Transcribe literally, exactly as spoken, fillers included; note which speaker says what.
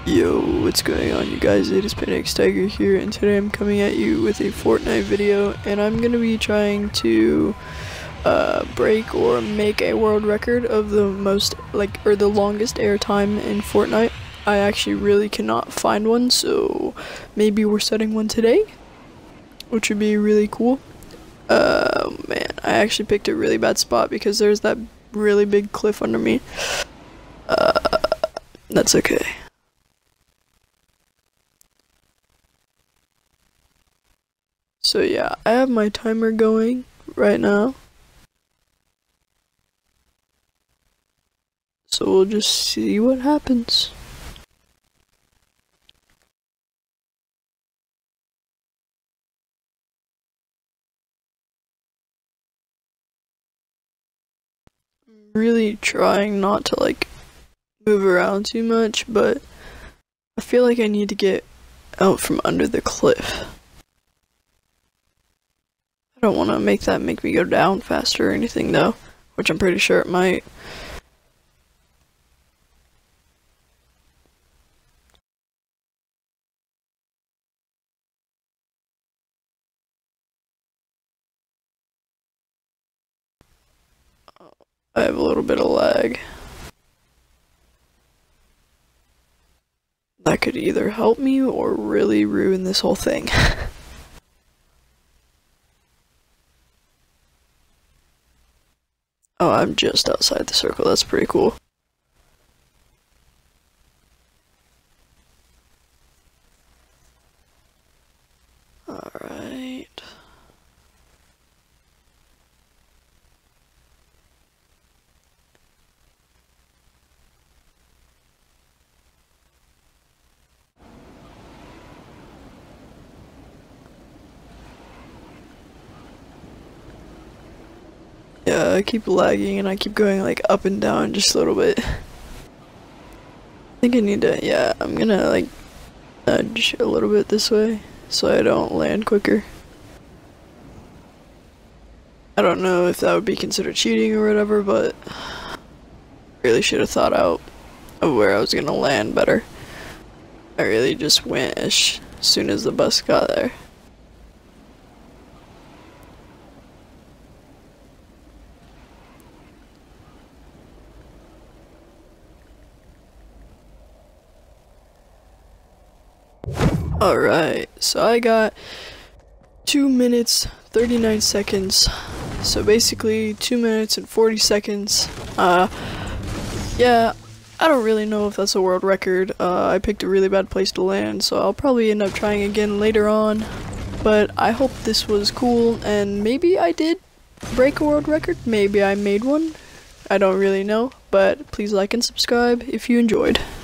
Speaker 1: Yo, what's going on you guys? It is Pentax Tiger here, and today I'm coming at you with a Fortnite video, and I'm gonna be trying to uh, break or make a world record of the most, like, or the longest airtime in Fortnite. I actually really cannot find one, so maybe we're setting one today, which would be really cool. Uh, man, I actually picked a really bad spot because there's that really big cliff under me. Uh, that's okay. So yeah, I have my timer going right now. So we'll just see what happens. I'm really trying not to like move around too much, but I feel like I need to get out from under the cliff. I don't want to make that make me go down faster or anything though, which I'm pretty sure it might. I have a little bit of lag. That could either help me or really ruin this whole thing. Oh, I'm just outside the circle. That's pretty cool. Alright. Yeah, I keep lagging and I keep going like up and down just a little bit. I think I need to, yeah, I'm gonna like nudge a little bit this way so I don't land quicker. I don't know if that would be considered cheating or whatever, but really should have thought out of where I was gonna land better. I really just went as soon as the bus got there. Alright, so I got two minutes thirty-nine seconds, so basically two minutes and forty seconds. Uh, yeah, I don't really know if that's a world record. uh, I picked a really bad place to land, so I'll probably end up trying again later on, but I hope this was cool, and maybe I did break a world record, maybe I made one, I don't really know, but please like and subscribe if you enjoyed.